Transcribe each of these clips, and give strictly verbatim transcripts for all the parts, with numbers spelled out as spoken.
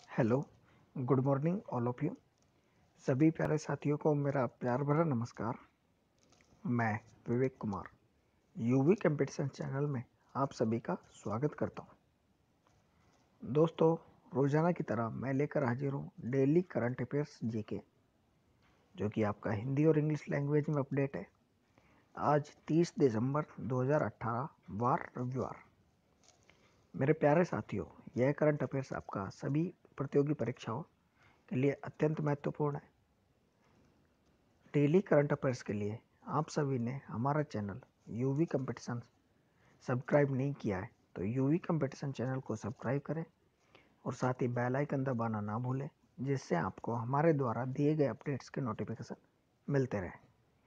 Hello, good morning all of you. सभी प्यारे साथियों को मेरा प्यार भरा नमस्कार। मैं Vivek Kumar UV competition channel में आप सभी का स्वागत करता हूं। दोस्तों, रोजाना की तरह मैं लेकर हाजिर हूं डेली करंट अफेयर्स जीके, जो कि आपका हिंदी और इंग्लिश लैंग्वेज में अपडेट है। आज तीस दिसंबर दो हज़ार अठारह वार रविवार। मेरे प्यारे साथियों, यह करंट अफेयर्स आपका सभी प्रतियोगी परीक्षाओं के लिए अत्यंत महत्वपूर्ण है। डेली करंट अफेयर्स के लिए आप सभी ने हमारा चैनल यूवी कंपटीशन सब्सक्राइब नहीं किया है तो यूवी कंपटीशन चैनल को सब्सक्राइब करें और साथ ही बेल आइकन दबाना ना भूलें, जिससे आपको हमारे द्वारा दिए गए अपडेट्स के नोटिफिकेशन मिलते रहें।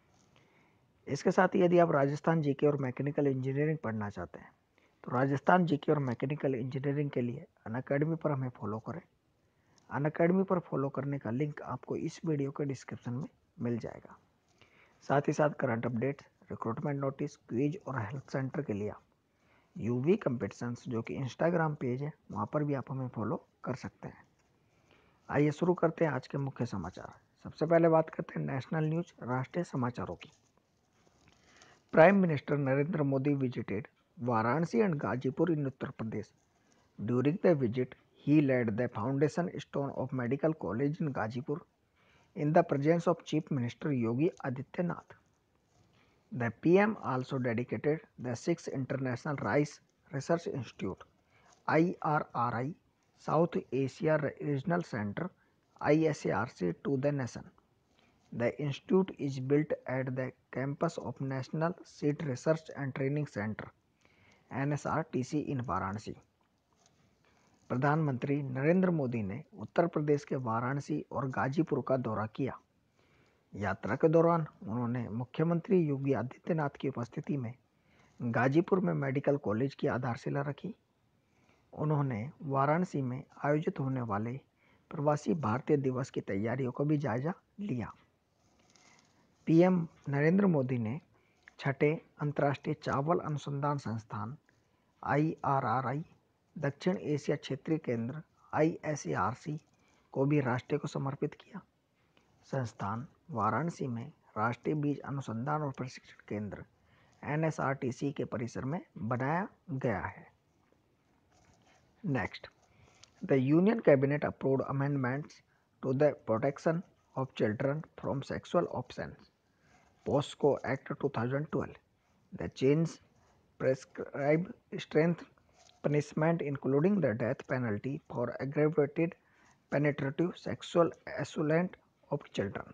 इसके साथ ही यदि आप राजस्थान जीके और मैकेनिकल इंजीनियरिंग पढ़ना चाहते हैं तो राजस्थान जीके और मैकेनिकल इंजीनियरिंग के लिए अनअकैडमी पर हमें फॉलो करें। अनअकैडमी पर फॉलो करने का लिंक आपको इस वीडियो के डिस्क्रिप्शन में मिल जाएगा। साथ ही साथ current updates, recruitment notice, quiz और हेल्प सेंटर के लिए आप यूवी कंपटीशंस जो कि इंस्टाग्राम पेज है वहाँ पर भी आप हमें फॉलो कर सकते हैं। आइए शुरू करते हैं आज के मुख्य समाचार। सबसे पहले बात करते हैं नेशनल न्यूज, राष्ट्रीय समाचारों की। Prime minister Narendra Modi visited Varanasi and Ghazipur in Uttar Pradesh. During the visit he laid the foundation stone of medical college in Gazipur in the presence of Chief Minister Yogi Adityanath. The P M also dedicated the sixth International Rice Research Institute I R R I South Asia Regional Center I S A R C to the nation. The institute is built at the campus of National Seed Research and Training Center N S R T C in Varanasi. प्रधानमंत्री नरेंद्र मोदी ने उत्तर प्रदेश के वाराणसी और गाजीपुर का दौरा किया। यात्रा के दौरान उन्होंने मुख्यमंत्री योगी आदित्यनाथ की उपस्थिति में गाजीपुर में मेडिकल कॉलेज की आधारशिला रखी। उन्होंने वाराणसी में आयोजित होने वाले प्रवासी भारतीय दिवस की तैयारियों का भी जायजा लिया। पीएम नरेंद्र मोदी ने छठे अंतर्राष्ट्रीय चावल अनुसंधान संस्थान आई आर आर आई दक्षिण एशिया क्षेत्रीय केंद्र I S A R C को भी राष्ट्र को समर्पित किया। संस्थान वाराणसी में राष्ट्रीय बीज अनुसंधान और प्रशिक्षण केंद्र N S R T C के परिसर में बनाया गया है। Next, the union cabinet approved amendments to the protection of children from sexual offence POCSO act two thousand twelve. The change prescribe strength punishment including the death penalty for aggravated penetrative sexual assault of children.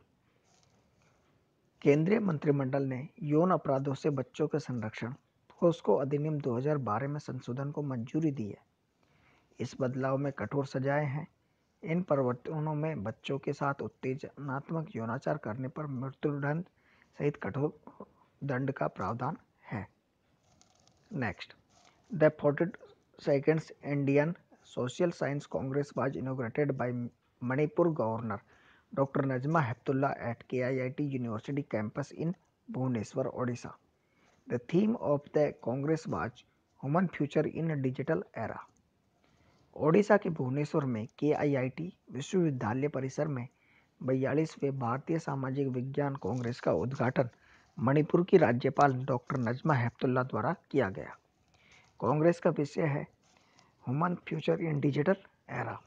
केंद्रीय मंत्रिमंडल ने यौन अपराधों से बच्चों के संरक्षण POCSO अधिनियम दो हज़ार बारह में संशोधन को मंजूरी दी है। इस बदलाव में कठोर सजाएं हैं। इन परिवर्तनों में बच्चों के साथ उत्तेजनात्मक यौनाचार करने पर मृत्युदंड सहित कठोर दंड का प्रावधान है। Next, the forty-second Indian Social Science Congress was inaugurated by Manipur Governor Doctor Najma Heptullah at K I I T University campus in Bhubaneswar, Odisha. The theme of the Congress was Human Future in a Digital Era. Odisha के भुवनेश्वर में के आई I T विश्वविद्यालय परिसर में बयालीसवें भारतीय सामाजिक विज्ञान कांग्रेस का उद्घाटन मणिपुर की राज्यपाल डॉक्टर नजमा हेपतुल्ला द्वारा किया गया। कांग्रेस का विषय है human future in digital era.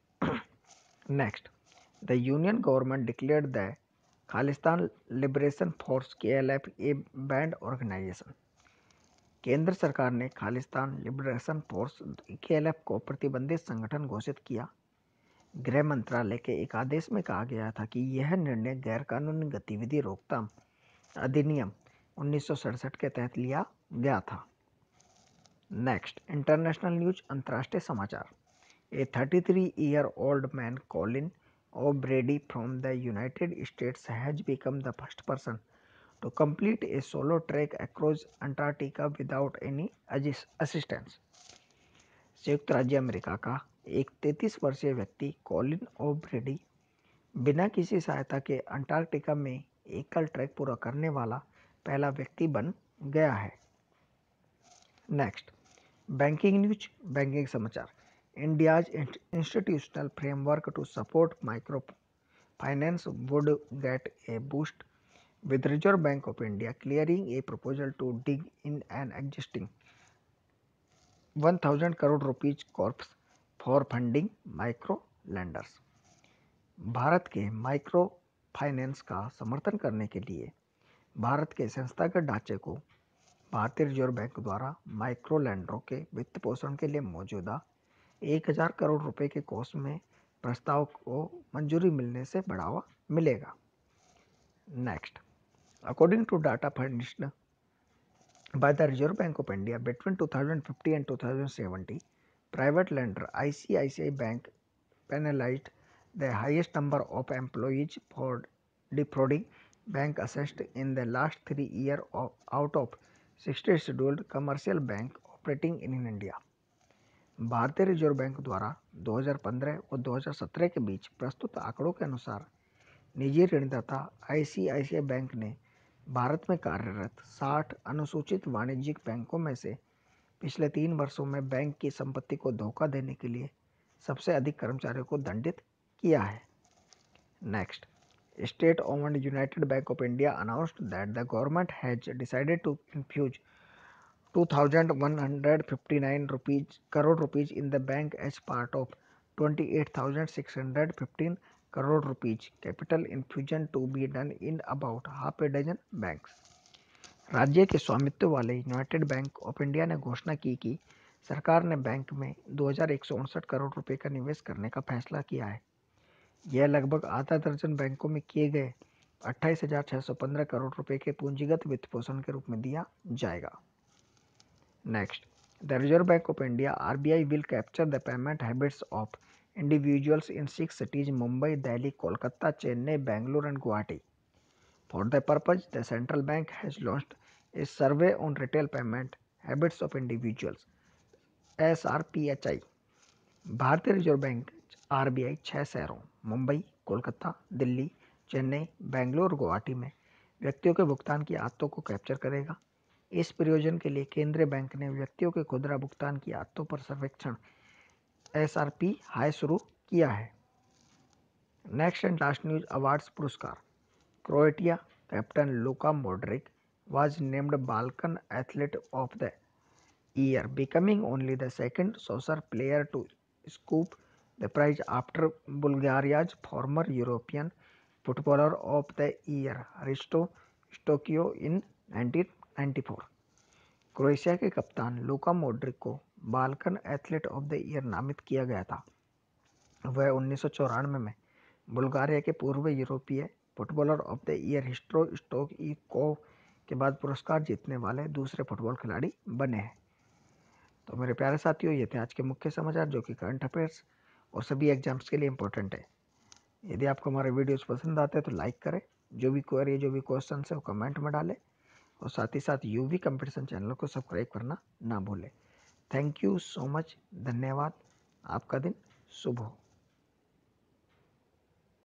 Next, the union government declared the Khalistan liberation force K L F A banned organisation. केंद्र सरकार ने Khalistan liberation force K L F को प्रतिबंधित संगठन घोषित किया। गृह मंत्रालय के एक आदेश में कहा गया था कि यह निर्णय गैरकानूनी गतिविधि रोकथाम अधिनियम उन्नीस सौ सड़सठ के तहत लिया गया था। नेक्स्ट, इंटरनेशनल न्यूज, अंतर्राष्ट्रीय समाचार। A thirty three year old man Colin O'Brady from the United States has become the first person to complete a solo trek across Antarctica without any assistance. संयुक्त राज्य America का एक तैंतीस वर्षीय व्यक्ति Colin ओ ब्रेडी बिना किसी सहायता के अंटार्कटिका में एकल ट्रैक पूरा करने वाला पहला व्यक्ति बन गया है। नेक्स्ट, बैंकिंग न्यूज, बैंकिंग समाचार। India's institutional framework to support microfinance would get a boost, with Reserve Bank of India clearing a proposal to dig in an existing one thousand crore rupees corpus for funding micro lenders। Bharat के micro finance का समर्थन करने के लिए भारत के संस्थागत ढांचे को भारतीय रिजर्व बैंक द्वारा माइक्रो लैंडरों के वित्त पोषण के लिए मौजूदा एक हज़ार करोड़ रुपए के कोष में प्रस्ताव को मंजूरी मिलने से बढ़ावा मिलेगा। Next, according to data furnished by the Reserve Bank of India between two thousand fifteen and two thousand seventeen, private lender I C I C I Bank penalized the highest number of employees for defrauding bank assessed in the last three years of, out of sixty scheduled commercial bank operating in India। भारतीय Reserve Bank द्वारा दो हज़ार पंद्रह और दो हज़ार सत्रह के बीच प्रस्तुत आंकड़ों के अनुसार निजी ऋणदाता आई सी आई सी आई बैंक ने भारत में कार्यरत साठ अनुसूचित वाणिज्यिक बैंकों में से पिछले तीन वर्षों में बैंक की संपत्ति को धोखा देने के लिए सबसे अधिक कर्मचारियों को दंडित किया है। Next, state owned United Bank of India announced that the government has decided to infuse two thousand one hundred fifty-nine rupees crore rupees in the bank as part of twenty-eight thousand six hundred fifteen crore rupees capital infusion to be done in about half a dozen banks। राज्य के स्वामित्व वाले United Bank of India ने घोषणा की कि सरकार ने बैंक में दो हज़ार एक सौ उनसठ करोड़ रुपए का निवेश करने का फैसला किया है। यह लगभग आधा दर्जन बैंकों में किए गए अट्ठाईस हज़ार छह सौ पंद्रह करोड़ रुपए के पूंजीगत वित्त पोषण के रूप में दिया जाएगा। Next, the Reserve Bank of India R B I will capture the payment habits of individuals in six cities Mumbai, Delhi, Kolkata, Chennai, Bangalore and Guwahati। For the purpose, the central bank has launched a survey on retail payment habits of individuals S R P H I। भारतीय Reserve Bank R B I छह शहरों मुंबई, कोलकाता, दिल्ली, चेन्नई, बेंगलुरु और गुवाहाटी में व्यक्तियों के भुगतान की आदतों को कैप्चर करेगा। इस प्रयोजन के लिए केंद्रीय बैंक ने व्यक्तियों के खुदरा भुगतान की आदतों पर सर्वेक्षण एस आर पी हाई शुरू किया है। Next and last news, awards पुरस्कार। Croatia captain Luka Modric was named Balkan athlete of the year, becoming only the second soccer player to scoop the prize after Bulgaria's former European footballer of the year Hristo Stoichkov in nineteen ninety four. Croatia के कप्तान Luka Modric को Balkan athlete of the year नामित किया गया था। वह उन्नीस सौ चौरानवे में बुल्गारिया के पूर्व यूरोपीय फुटबॉलर ऑफ द ईयर हिस्ट्रो स्टोइकोव के बाद पुरस्कार जीतने वाले दूसरे फुटबॉल खिलाड़ी बने हैं। तो मेरे प्यारे साथियों, ये थे आज के मुख्य समाचार जो कि करंट अफेयर्स और सभी एग्जाम्स के लिए इंपॉर्टेंट है। यदि आपको हमारे वीडियोस पसंद आते हैं तो लाइक करें, जो भी क्वेरी जो भी क्वेश्चन है वो कमेंट में डालें और साथ ही साथ यूवी कंपटीशन चैनल को सब्सक्राइब करना ना भूलें। थैंक यू सो मच, धन्यवाद। आपका दिन शुभ हो।